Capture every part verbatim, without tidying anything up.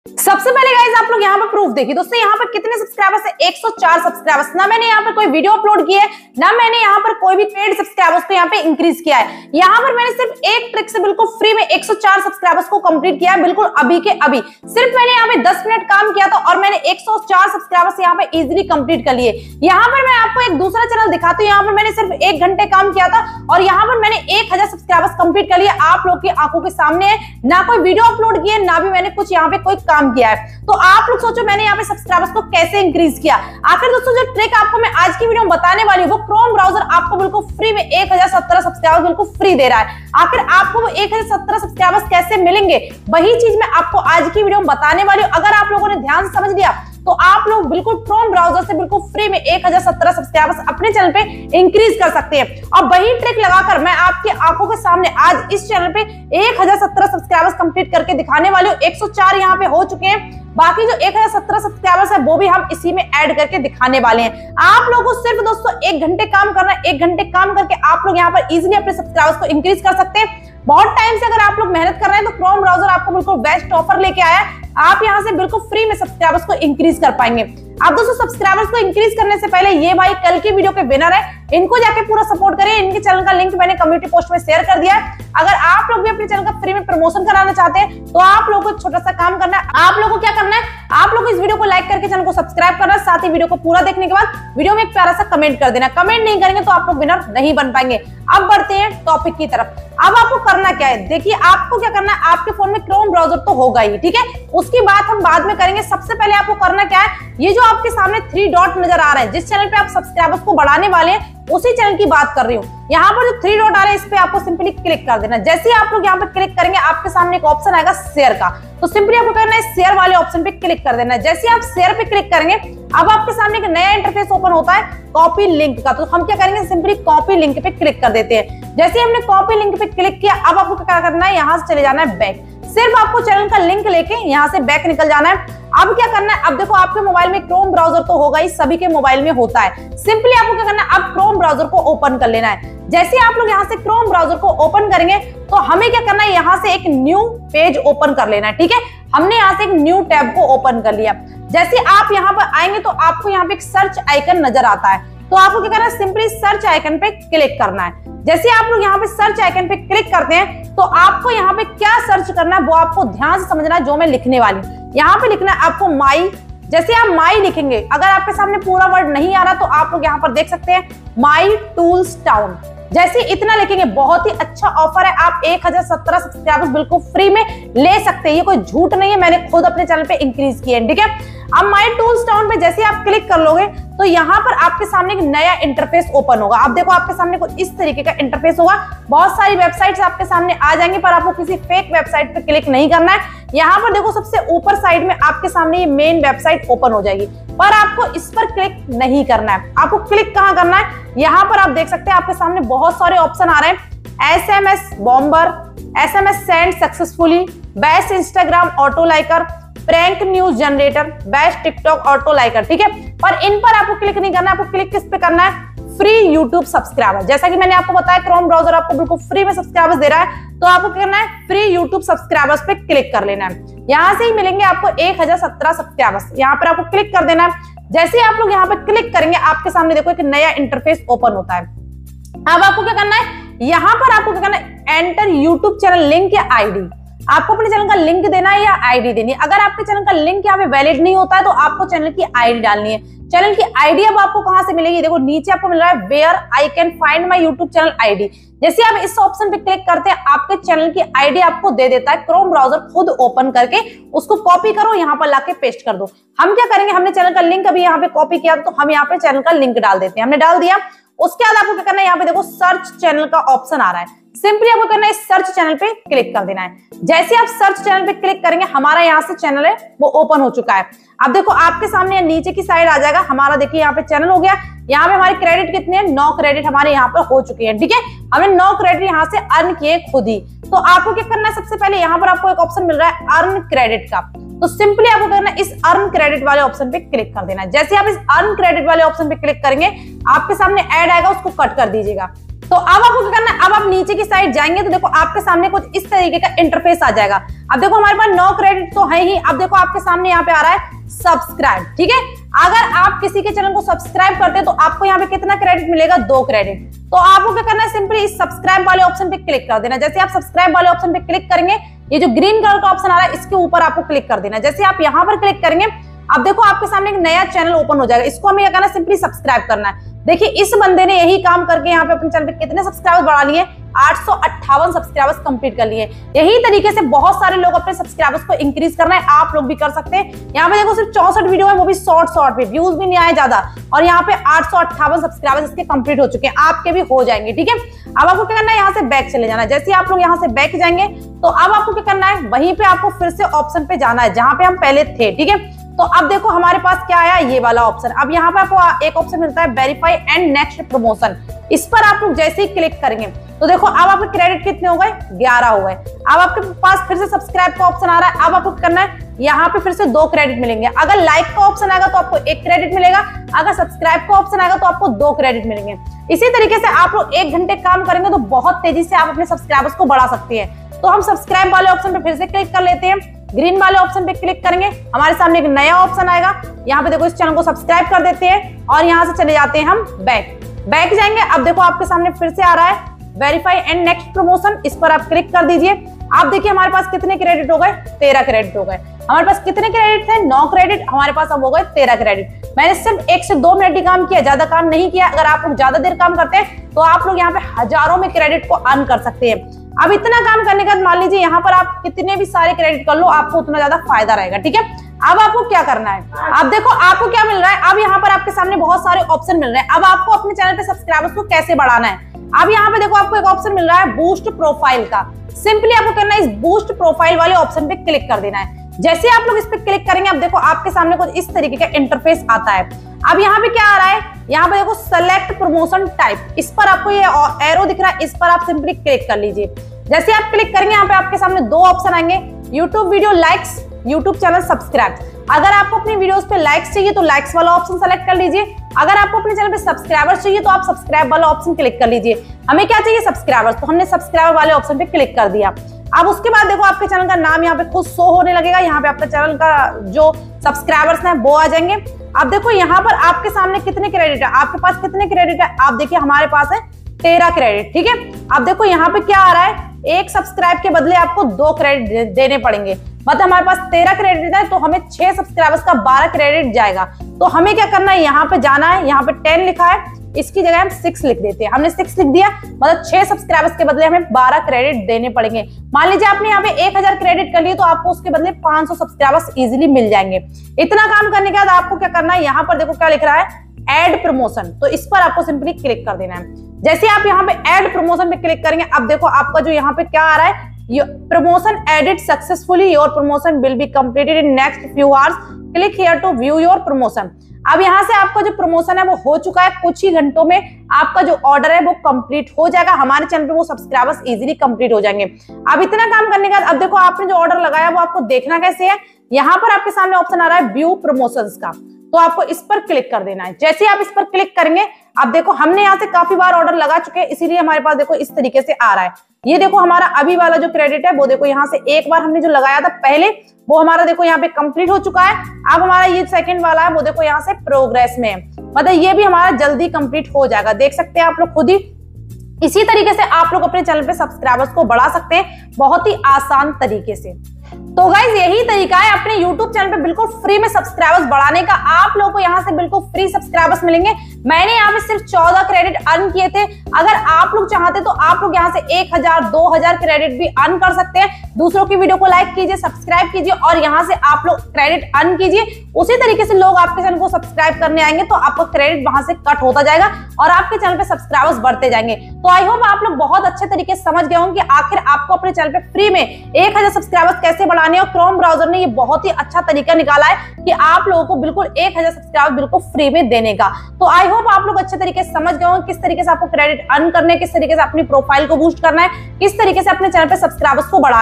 सबसे पहले गाइस आप लोग यहाँ पर प्रूफ देखिए दोस्तों, यहाँ पर कितने सब्सक्राइबर्स है, एक सौ चार सब्सक्राइबर्स। ना मैंने यहाँ पर कोई वीडियो अपलोड की है, ना मैंने यहाँ पर कोई भी पेड सब्सक्राइबर्स को यहाँ पे इंक्रीज किया है। यहाँ पर मैंने सिर्फ एक ट्रिक से बिल्कुल फ्री में एक सौ चार सब्सक्राइबर्स को कंप्लीट किया है, बिल्कुल अभी के अभी। सिर्फ मैंने यहाँ पे दस मिनट काम किया था और मैंने एक सौ चार सब्सक्राइबर्स यहाँ पे इजीली कंप्लीट कर लिए। यहाँ पर मैं आपको एक दूसरा चैनल दिखाती हूँ, यहाँ पर मैंने सिर्फ एक घंटे काम किया था और यहाँ पर मैंने एक हजार सब्सक्राइबर्स कंप्लीट कर लिए। आप लोग की आंखों के सामने है, ना कोई वीडियो अपलोड की है, ना भी मैंने कुछ यहाँ पे कोई काम किया है। तो आप लोग सोचो मैंने यहाँ पे सब्सक्राइबर्स को कैसे इंक्रीज किया। आखिर दोस्तों जो ट्रिक आपको मैं आज की वीडियो में बताने वाली हूँ, वो क्रोम ब्राउजर आपको बिल्कुल फ्री में एक हजार सत्रह सब्सक्राइबर्स बिल्कुल फ्री दे रहा है। आखिर आपको वो एक हजार सत्रह सब्सक्राइबर्स कैसे मिलेंगे, वही चीज मैं आपको आज की वीडियो में बताने वाली हूँ। अगर आप लोगों ने ध्यान से समझ लिया तो आप लोग बिल्कुल क्रोम ब्राउजर से बिल्कुल फ्री में एक हजार सत्रह सब्सक्राइबर्स अपने चैनल पे इंक्रीज कर सकते हैं। और वही ट्रिक लगाकर मैं आपकी आंखों के सामने आज इस चैनल पे एक हजार सत्रह सब्सक्राइबर्स कंप्लीट करके दिखाने वाली हूँ। एक सौ चार यहाँ पे हो चुके हैं, बाकी जो एक हजार सत्रह सब्सक्राइबर्स है वो भी हम इसी में ऐड करके दिखाने वाले हैं। आप लोगों को सिर्फ दोस्तों एक घंटे काम करना है, एक घंटे काम करके आप लोग यहाँ पर इजीली अपने सब्सक्राइबर्स को इंक्रीज कर सकते हैं। बहुत टाइम से अगर आप लोग मेहनत कर रहे हैं तो क्रोम ब्राउजर आपको बिल्कुल बेस्ट ऑफर लेके आया है। आप यहाँ से बिल्कुल फ्री में सब्सक्राइबर्स को इंक्रीज कर पाएंगे। आप दोस्तों सब्सक्राइबर्स को इंक्रीज करने से पहले ये भाई कल की वीडियो के विनर है, इनको जाके पूरा सपोर्ट करिए। इनके चैनल का लिंक मैंने कम्युनिटी पोस्ट में शेयर कर दिया है। अगर आप लोग भी अपने चैनल का फ्री में प्रमोशन कराना चाहते हैं तो आप लोगों को छोटा सा काम करना है। आप लोगों को क्या करना है, आप लोग इस वीडियो को लाइक करके चैनल को सब्सक्राइब करना है। साथ ही वीडियो को पूरा देखने के बाद वीडियो में एक प्यारा सा कमेंट कर देना। कमेंट नहीं करेंगे तो आप लोग विनर नहीं बन पाएंगे। अब बढ़ते हैं टॉपिक की तरफ। अब आपको करना क्या है, देखिए आपको क्या करना है, आपके फोन में क्रोम ब्राउजर तो होगा ही, ठीक है, उसकी बात हम बाद में करेंगे। सबसे पहले आपको करना क्या है, ये जो आपके सामने थ्री डॉट नजर आ रहे हैं, जिस चैनल पे आप सब्सक्राइबर्स को बढ़ाने वाले हैं उसी चैनल की बात कर रही हूँ। यहाँ पर जो थ्री डॉट आ रहे हैं इस पे आपको सिंपली क्लिक कर देना। जैसे ही आप लोग यहाँ पे क्लिक करेंगे आपके सामने एक ऑप्शन आएगा शेयर का, तो सिंपली आपको करना है शेयर वाले ऑप्शन पे क्लिक कर देना। जैसे आप शेयर पे क्लिक करेंगे अब आपके सामने एक नया इंटरफेस ओपन होता है कॉपी लिंक का। तो हम क्या करेंगे, सिंपली कॉपी लिंक पे क्लिक कर देते हैं। जैसे हमने कॉपी लिंक पे क्लिक किया अब आपको क्या करना है, यहाँ से चले जाना है बैक। सिर्फ आपको चैनल का लिंक लेके यहाँ से बैक निकल जाना है। अब क्या करना है, अब देखो आपके मोबाइल में क्रोम ब्राउजर तो होगा ही, सभी के मोबाइल में होता है। सिंपली आपको क्या करना है, अब क्रोम ब्राउजर को ओपन कर लेना है। जैसे आप लोग यहाँ से क्रोम ब्राउजर को ओपन करेंगे तो हमें क्या करना है, यहाँ से एक न्यू पेज ओपन कर लेना है, ठीक है। हमने यहाँ से एक न्यू टैब को ओपन कर लिया। जैसे आप यहाँ पर आएंगे तो आपको यहाँ पे एक सर्च आइकन नजर आता है, तो आपको क्या करना है, सिंपली सर्च आइकन पे क्लिक करना है। जैसे आप लोग यहाँ पे सर्च आइकन पे क्लिक करते हैं तो आपको यहाँ पे क्या सर्च करना है वो आपको ध्यान से समझना है, जो मैं लिखने वाली हूँ। यहाँ पे लिखना है आपको माई। जैसे आप माई लिखेंगे, अगर आपके सामने पूरा वर्ड नहीं आ रहा तो आप लोग यहाँ पर देख सकते हैं माई टूल्स टाउन। जैसे इतना लिखेंगे, बहुत ही अच्छा ऑफर है, आप एक हजार सत्रह सब्सक्राइबर्स बिल्कुल फ्री में ले सकते हैं। ये कोई झूठ नहीं है, मैंने खुद अपने चैनल पे इंक्रीज किए हैं, ठीक है। अब माई टूल्स टाउन पे जैसे आप क्लिक कर लोगे तो यहाँ पर आपके सामने एक नया इंटरफेस ओपन होगा। आप देखो आपके सामने कुछ इस तरीके का इंटरफेस होगा। बहुत सारी वेबसाइट्स आपके सामने आ जाएंगी पर आपको किसी फेक वेबसाइट पे क्लिक नहीं करना है। यहाँ पर देखो सबसे ऊपर साइड में आपके सामने ये मेन वेबसाइट ओपन हो जाएगी, पर आपको इस पर क्लिक नहीं करना है। आपको क्लिक कहाँ करना है, यहाँ पर आप देख सकते हैं आपके सामने बहुत सारे ऑप्शन आ रहे हैं। S M S bomber, S M S send successfully, best Instagram auto liker, prank news generator, best TikTok auto liker, ठीक है। पर इन पर आपको क्लिक नहीं करना है, आपको क्लिक किस पे करना है, फ्री यूट्यूब सब्सक्राइबर। जैसा कि मैंने आपको बताया क्रोम ब्राउजर आपको बिल्कुल फ्री में सब्सक्राइबर्स दे रहा है, तो आपको क्या करना है, फ्री यूट्यूब सब्सक्राइबर्स पे क्लिक कर लेना है। यहाँ से ही मिलेंगे आपको एक हजार सत्रह सब्सक्राइबर्स, यहाँ पर आपको क्लिक कर देना है। जैसे आप लोग यहाँ पे क्लिक करेंगे आपके सामने देखो एक नया इंटरफेस ओपन होता है। अब आपको क्या करना है, यहाँ पर आपको क्या करना है, एंटर यूट्यूब चैनल लिंक या आईडी। आपको अपने चैनल का लिंक देना है या आईडी देनी है। अगर आपके चैनल का लिंक यहाँ पे वैलिड नहीं होता है तो आपको चैनल की आईडी डालनी है। चैनल की आईडी अब आपको कहां से मिलेगी, देखो नीचे आपको मिल रहा है where I can find my YouTube channel ID. जैसे आप इस ऑप्शन पे क्लिक करते हैं आपके चैनल की आईडी आपको दे देता है क्रोम ब्राउजर खुद ओपन करके। उसको कॉपी करो, यहाँ पर लाके पेस्ट कर दो। हम क्या करेंगे, हमने चैनल का लिंक अभी यहाँ पे कॉपी किया तो हम यहाँ पे चैनल का लिंक डाल देते हैं। हमने डाल दिया, उसके बाद आपको क्या करना है, यहाँ पे देखो सर्च चैनल का ऑप्शन आ रहा है। सिंपली आपको करना है सर्च चैनल पे क्लिक कर देना है। जैसे आप सर्च चैनल पे क्लिक करेंगे हमारा यहाँ से चैनल है वो ओपन हो चुका है। अब देखो आपके सामने नीचे की साइड आ जाएगा हमारा, देखिए यहाँ पे चैनल हो गया। यहाँ पे हमारे क्रेडिट कितने हैं, नौ क्रेडिट हमारे यहाँ पर हो चुके हैं, ठीक है। हमने नौ क्रेडिट यहाँ से अर्न किए खुद ही। तो आपको क्या करना है, सबसे पहले यहाँ पर आपको एक ऑप्शन मिल रहा है अर्न क्रेडिट का, तो सिंपली आपको करना है इस अर्न क्रेडिट वाले ऑप्शन पे क्लिक कर देना है। जैसे आप इस अर्न क्रेडिट वाले ऑप्शन पे क्लिक करेंगे आपके सामने ऐड आएगा, उसको कट कर दीजिएगा। तो अब आपको क्या करना है, अब आप नीचे की साइड जाएंगे तो देखो आपके सामने कुछ इस तरीके का इंटरफेस आ जाएगा। अब देखो हमारे पास नौ क्रेडिट तो है ही, अब देखो आपके सामने यहाँ पे आ रहा है सब्सक्राइब, ठीक है। अगर आप किसी के चैनल को सब्सक्राइब करते हैं तो आपको यहाँ पे कितना क्रेडिट मिलेगा, दो क्रेडिट। तो आपको क्या करना है, सिंपली इस सब्सक्राइब वाले ऑप्शन पे क्लिक कर देना। जैसे आप सब्सक्राइब वाले ऑप्शन पे क्लिक करेंगे, ये जो ग्रीन कलर का ऑप्शन आ रहा है इसके ऊपर आपको क्लिक कर देना। जैसे आप यहाँ पर क्लिक करेंगे, अब देखो आपके सामने एक नया चैनल ओपन हो जाएगा। इसको हमें क्या करना है, सिंपली सब्सक्राइब करना है। देखिए इस बंदे ने यही काम करके यहाँ पे अपने चैनल पे कितने सब्सक्राइबर्स बढ़ा लिए, आठ सौ अट्ठावन सब्सक्राइबर्स कंप्लीट कर लिए। यही तरीके से बहुत सारे लोग अपने सब्सक्राइबर्स को इंक्रीज करना है, आप लोग भी कर सकते हैं। यहाँ पे देखो सिर्फ चौसठ वीडियो है, वो भी शॉर्ट शॉर्ट पे, व्यूज भी नहीं आए ज्यादा, और यहाँ पे आठ सौ अट्ठावन सब्सक्राइबर्स इसके कंप्लीट हो चुके हैं, आपके भी हो जाएंगे, ठीक है। अब आपको क्या करना है, यहाँ से बैक चले जाना है। जैसे आप लोग यहाँ से बैक जाएंगे तो अब आपको क्या करना है, वहीं पे आपको फिर से ऑप्शन पे जाना है जहां पे हम पहले थे, ठीक है। तो अब देखो हमारे पास क्या आया, ये वाला ऑप्शन। अब यहाँ पे आपको एक ऑप्शन मिलता है वेरीफाई एंड नेक्स्ट प्रमोशन। इस पर आप लोग जैसे ही क्लिक करेंगे तो देखो अब आपके क्रेडिट कितने हो गए, ग्यारह हो गए। अब आपके पास फिर से सब्सक्राइब का ऑप्शन आ रहा है। अब आपको करना है, यहाँ पे फिर से दो क्रेडिट मिलेंगे। अगर लाइक का ऑप्शन आएगा तो आपको एक क्रेडिट मिलेगा, अगर सब्सक्राइब का ऑप्शन आएगा तो आपको दो क्रेडिट मिलेंगे। इसी तरीके से आप लोग एक घंटे काम करेंगे तो बहुत तेजी से आप अपने सब्सक्राइबर्स को बढ़ा सकते हैं। तो हम सब्सक्राइब वाले ऑप्शन पे फिर से क्लिक कर लेते हैं, ग्रीन वाले ऑप्शन पे क्लिक करेंगे, हमारे सामने एक नया ऑप्शन आएगा। यहाँ पे देखो इस चैनल को सब्सक्राइब कर देते हैं और यहाँ से चले जाते हैं हम बैक बैक जाएंगे। अब देखो आपके सामने फिर से आ रहा है वेरीफाई एंड नेक्स्ट प्रमोशन, इस पर आप क्लिक कर दीजिए। आप देखिए हमारे पास कितने क्रेडिट हो गए, तेरह क्रेडिट हो गए। हमारे पास कितने क्रेडिट थे, नौ क्रेडिट, हमारे पास अब हो गए तेरह क्रेडिट। मैंने सिर्फ एक से दो मिनट ही काम किया, ज्यादा काम नहीं किया। अगर आप लोग ज्यादा देर काम करते हैं तो आप लोग यहाँ पे हजारों में क्रेडिट को अर्न कर सकते हैं। अब इतना काम करने के बाद मान लीजिए यहाँ पर आप कितने भी सारे क्रेडिट कर लो, आपको उतना ज्यादा फायदा रहेगा, ठीक है। अब आपको क्या करना है, अब देखो आपको क्या मिल रहा है। अब यहाँ पर आपके सामने बहुत सारे ऑप्शन मिल रहे हैं। अब आपको अपने चैनल पे सब्सक्राइबर्स को कैसे बढ़ाना है, अब यहाँ पे देखो आपको एक ऑप्शन मिल रहा है बूस्ट प्रोफाइल का। सिंपली आपको करना है, इस बूस्ट प्रोफाइल वाले ऑप्शन पे क्लिक कर देना है। जैसे आप लोग इस पे क्लिक करेंगे, अब देखो आपके सामने कुछ इस तरीके का इंटरफेस आता है। अब यहाँ पे क्या आ रहा है, यहाँ पे देखो सेलेक्ट प्रमोशन टाइप, इस पर आपको ये एरो दिख रहा है, इस पर आप सिंपली क्लिक कर लीजिए। जैसे आप क्लिक करेंगे, यहाँ पे आपके सामने दो ऑप्शन आएंगे, YouTube video likes, YouTube channel subscribe. अगर आपको अपनी वीडियोस पे लाइक्स चाहिए तो लाइक्स वाला ऑप्शन सेलेक्ट कर लीजिए। अगर आपको अपने चैनल पे सब्सक्राइबर्स चाहिए तो आप सब्सक्राइब वाला ऑप्शन क्लिक कर लीजिए। हमें क्या चाहिए, सब्सक्राइबर्स, तो हमने सब्सक्राइबर वाले ऑप्शन पे क्लिक कर दिया। अब उसके बाद देखो आपके चैनल का नाम यहाँ पे खुद शो होने लगेगा, यहाँ पे आपका चैनल का जो सब्सक्राइबर्स हैं वो आ जाएंगे। अब देखो यहाँ पर आपके सामने कितने क्रेडिट है, आपके पास कितने क्रेडिट है, आप देखिए हमारे पास है तेरह क्रेडिट, ठीक है। अब देखो यहाँ पे क्या आ रहा है, एक सब्सक्राइब के बदले आपको दो क्रेडिट देने पड़ेंगे। मतलब हमारे पास तेरह क्रेडिट है तो हमें छह सब्सक्राइबर्स का बारह क्रेडिट जाएगा। तो हमें क्या करना है, यहाँ पे जाना है, यहाँ पे टेन लिखा है, इसकी जगह हम सिक्स लिख देते हैं। हमने सिक्स लिख दिया, मतलब छह सब्सक्राइबर्स के बदले हमें बारह क्रेडिट देने पड़ेंगे। मान लीजिए आपने यहाँ पे एक हजार क्रेडिट कर लिए तो आपको उसके बदले पांच सौ सब्सक्राइबर्स इजीली मिल जाएंगे। इतना काम करने के बाद आपको क्या करना है, यहाँ पर देखो क्या लिख रहा है, एड प्रमोशन, तो इस पर आपको सिंपली क्लिक कर देना है। जैसे आप यहाँ पे एड प्रमोशन पे क्लिक करेंगे, अब देखो आपका जो यहाँ पे क्या आ रहा है, promotion added successfully, your promotion will be completed in next few hours, click here to view your promotion. अब यहाँ से आपका जो प्रमोशन है वो हो चुका है, कुछ ही घंटों में आपका जो ऑर्डर है वो कंप्लीट हो जाएगा। हमारे चैनल पे वो सब्सक्राइबर्स इजीली कंप्लीट हो जाएंगे। अब इतना काम करने के बाद अब देखो आपने जो ऑर्डर लगाया वो आपको देखना कैसे है, यहाँ पर आपके सामने ऑप्शन आ रहा है व्यू प्रमोशंस का, तो आपको इस पर क्लिक कर देना है। जैसे आप इस पर क्लिक करेंगे, अब देखो हमने यहाँ से काफी बार ऑर्डर लगा चुके हैं, इसीलिए हमारे पास देखो इस तरीके से आ रहा है। ये देखो हमारा अभी वाला जो क्रेडिट है वो देखो यहाँ से एक बार हमने जो लगाया था पहले, वो हमारा देखो यहाँ पे कंप्लीट हो चुका है। अब हमारा ये सेकंड वाला है वो देखो यहाँ से प्रोग्रेस में है, मतलब ये भी हमारा जल्दी कंप्लीट हो जाएगा। देख सकते हैं आप लोग खुद ही। इसी तरीके से आप लोग अपने चैनल पे सब्सक्राइबर्स को बढ़ा सकते हैं बहुत ही आसान तरीके से। तो गाइज यही तरीका है अपने YouTube चैनल पे बिल्कुल फ्री में सब्सक्राइबर्स बढ़ाने का। आप लोगों को यहाँ से बिल्कुल फ्री सब्सक्राइबर्स मिलेंगे। मैंने यहाँ पे सिर्फ चौदह क्रेडिट अर्न किए थे। अगर आप लोग चाहते तो आप लोग यहाँ से एक हजार दो हजार क्रेडिट भी अर्न कर सकते हैं। दूसरों की वीडियो को लाइक कीजिए, सब्सक्राइब कीजिए और यहाँ से आप लोग क्रेडिट अर्न कीजिए। उसी तरीके से लोग आपके चैनल को सब्सक्राइब करने आएंगे तो आपका क्रेडिट वहां से कट होता जाएगा और आपके चैनल पे सब्सक्राइबर्स बढ़ते जाएंगे। तो आई होप आप लोग बहुत अच्छे तरीके से समझ गए होंगे कि आखिर आपको अपने चैनल पे फ्री में एक हजार सब्सक्राइबर्स कैसे बढ़ाने। और क्रोम ब्राउजर ने ये बहुत ही अच्छा तरीका निकाला है कि आप लोगों को बिल्कुल एक हजार सब्सक्राइबर बिल्कुल फ्री में देने का। तो आई होप आप लोग अच्छे तरीके से समझ गए होंगे किस तरीके से आपको क्रेडिट अर्न करने, किस तरीके से अपनी प्रोफाइल को बूस्ट करना है, किस तरीके से अपने चैनल पे सब्सक्राइबर्स को बढ़ाना है।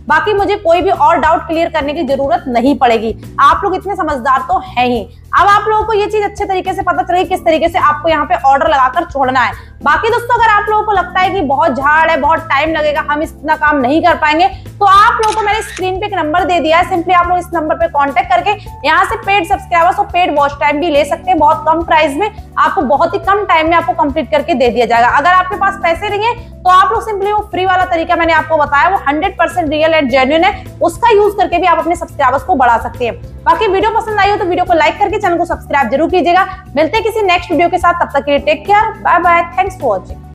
बाकी मुझे कोई भी और डाउट क्लियर करने की जरूरत नहीं पड़ेगी। आप लोग इतने समझदार तो है ही। अब आप लोगों को ये चीज अच्छे तरीके से पता चलेगी किस तरीके से आपको यहाँ पे ऑर्डर लगाकर छोड़ना है। बाकी दोस्तों अगर आप लोगों को लगता है कि बहुत झाड़ है, बहुत टाइम लगेगा, हम इतना काम नहीं कर पाएंगे, तो आप लोगों को मैंने स्क्रीन पे एक नंबर दे दिया है। सिंपली आप लोग इस नंबर पे कांटेक्ट करके यहाँ से पेड सब्सक्राइबर्स और पेड वॉच टाइम भी ले सकते हैं। बहुत कम प्राइस में आपको बहुत ही कम टाइम में आपको कंप्लीट करके दे दिया जाएगा। अगर आपके पास पैसे नहीं है तो आप लोग सिंपली वो फ्री वाला तरीका मैंने आपको बताया, वो hundred percent real and genuine है, उसका यूज करके भी आप अपने सब्सक्राइबर्स को बढ़ा सकते हैं। बाकी वीडियो पसंद आई हो तो वीडियो को लाइक करके चैनल को सब्सक्राइब जरूर कीजिएगा। मिलते हैं किसी नेक्स्ट वीडियो के साथ, तब तक के लिए take care, bye bye, thanks for watching.